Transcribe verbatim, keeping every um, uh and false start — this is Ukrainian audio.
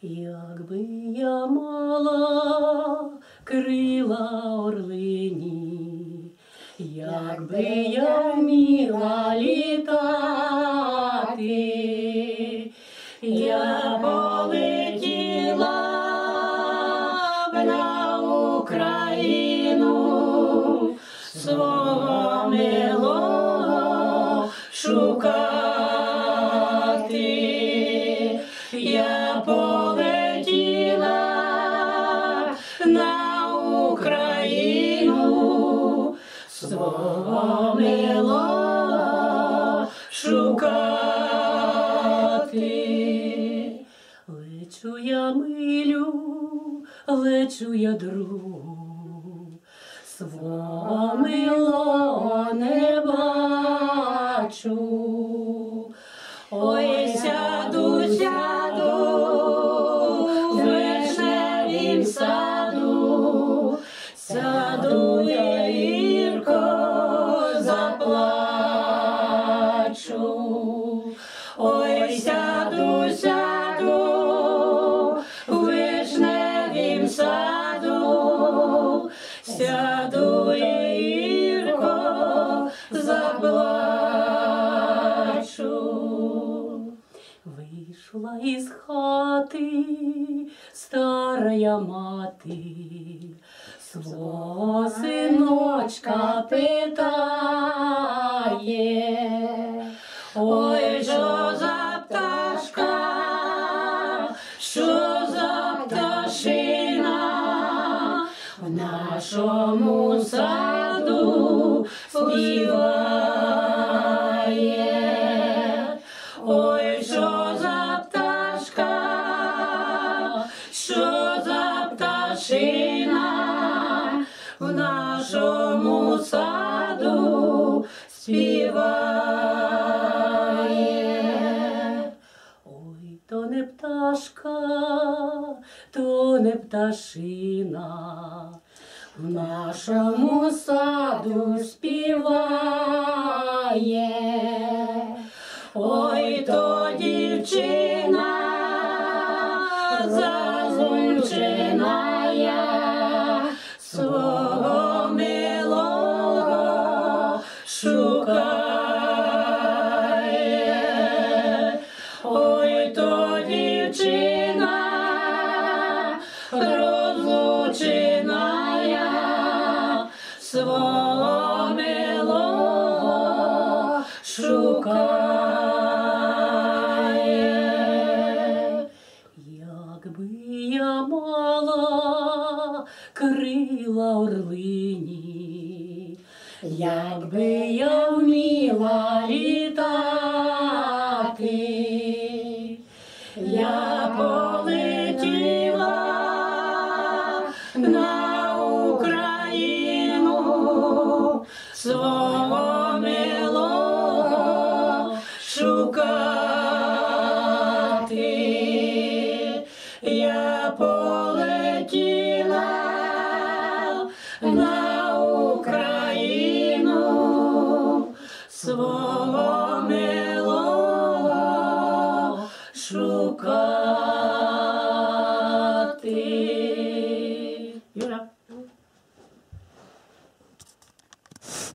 Якби я мала крила орлині, якби я вміла літати, я полетіла б на Україну свого милого шукати. Я полетіла на Україну свого милого шукати. Лечу я милю, лечу я другу, свого милого не бачу. Ой, сяду, сяду в вишневім саду, сяду я гірко заплачу. Ой, сяду, сяду в вишневім саду, сяду я гірко заплачу. Вийшла із хати старая мати, свого синочка питає: ой, що за пташка, що за пташина в нашому саду співає? Ой, що за пташка, що за пташина в нашому саду співає? Ой, то не пташка, то не пташина в нашому саду співає. Ой, то дівчина зазумченая свого милого шукає. Ой, то дівчина розлученая свого милого шукає. Якби я мала крила орлині, якби я вміла літати, я полетіла на Україну свого милого шукати. Я полетіла на Україну свого